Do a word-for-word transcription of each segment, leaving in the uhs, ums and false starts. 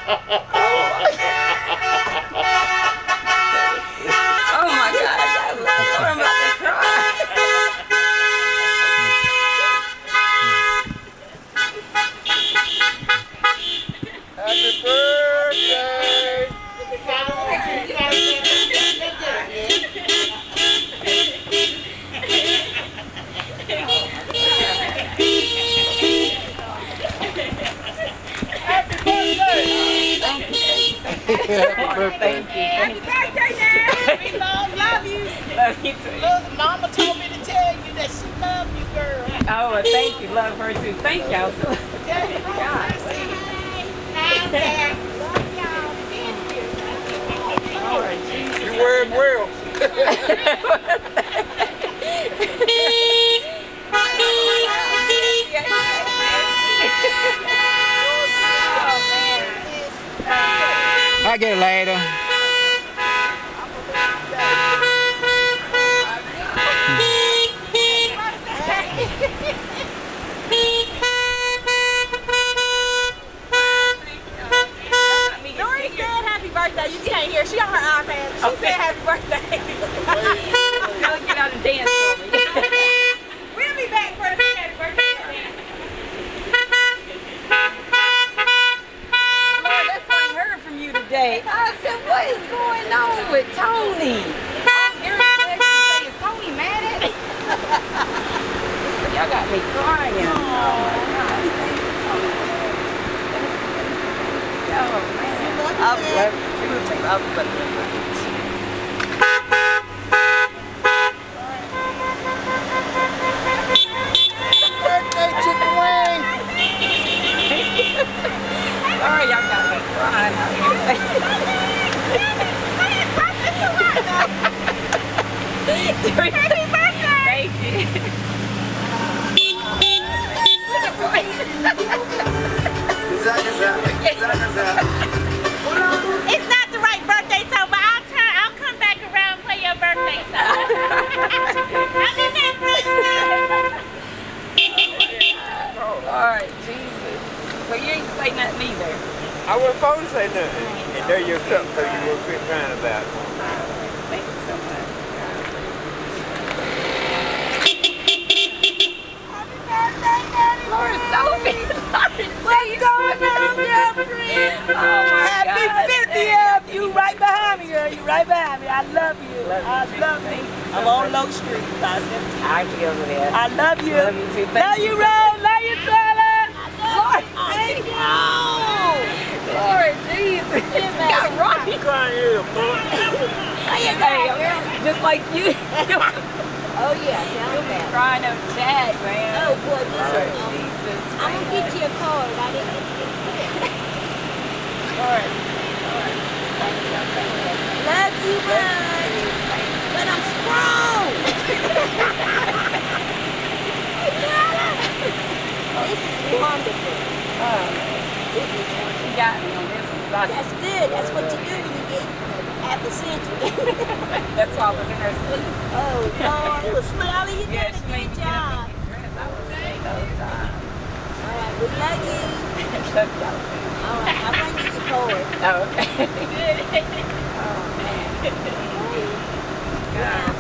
Oh my God, I love her. I'm about to cry. Happy birthday! Happy birthday! Happy birthday. Happy birthday, now. We love, love you. Love you too. Look, Mama told me to tell you that she loved you, girl. Oh, well, thank you. Love her too. Thank y'all. God. You wear it well. I'll get it later. Dory said happy birthday. You can't hear. She on her iPad. She Okay. said happy birthday. Y'all get out and dance for me. We'll be back for the happy birthday. Lord, that's why I heard from you today. I said, what is going on with Tony? I'm hearing you say, is Tony mad at me? Y'all got me crying. Oh, my God. Oh, man. I love you too. I love you. Birthday chicken wing! Sorry, y'all got me crying out here. Happy birthday! Thank you. It's not the right birthday song, but I'll turn. I'll come back around and play your birthday song. Happy birthday! Oh, Lord, Jesus. So you ain't say nothing either. I wasn't supposed to say nothing. And there you come, so you won't quit crying about it. Thank you so much. Lord, Sophie. What's going on, girlfriend? Oh, my Happy God. fiftieth! You right behind me, girl. You right behind me. I love you. Love you I too. love Thank you. you so I'm on much. Low Street, five seventeen. I be over there. I love you. Love you too. Thank Love you you, so Rose. Love you, Tyler. Lord, thank you. Lord, Jesus. Got Rocky Crying here, boy. Hey, just like you. Oh yeah, tell You'll me be that. crying over Chad, man. Oh boy, this Lord, is awesome. Jesus. I'm gonna get you a card. I didn't get you. Lord. Lord. Thank you. Thank you. Love you much, but I'm strong. This is wonderful. Oh, This is she wonderful. got me on this one. I- That's good. That's what you do when you get half a century. That's why I was in her sleep. Oh Lord, it was Molly. You Yeah, did she a made me good get up job. and get dressed. I was asleep the whole time. All right, we love you. Love y'all too. All right, I'm gonna get you a card. Oh, okay. Oh, man. God.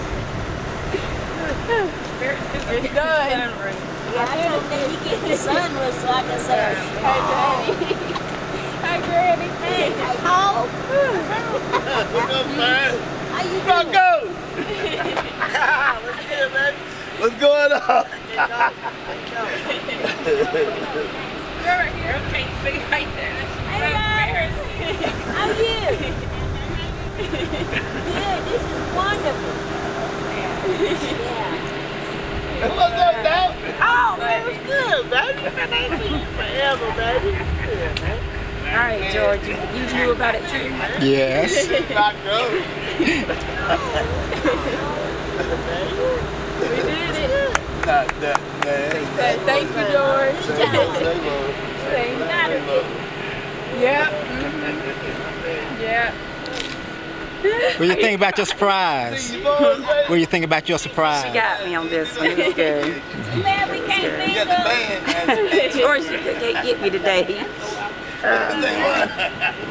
It's done. Yeah, I told them you get the sunroof so I can say, Hey, Daddy. Hi, Granny. hey, how? What's up, man? How you Go, doing? go! What's good, man? What's going on? You're right here. Okay, you see right there. Hey, guys. How are you? Good. This is wonderful. Yeah. What's up, dog? Oh, Man, what's good, baby? Man, I ain't seen you forever, baby. Yeah, man. All right, George, you, you knew about it too? Yes. Not go. We did it. Not that, man. Say thank you, George. Say more, say more. Say yeah. Mm-hmm. Yeah. What do you think about your surprise? See you, boys, baby. What do you think about your surprise? She got me on this one. It was good. Man, we can't You think got the of. band, man. George, you can't get me today. Say what?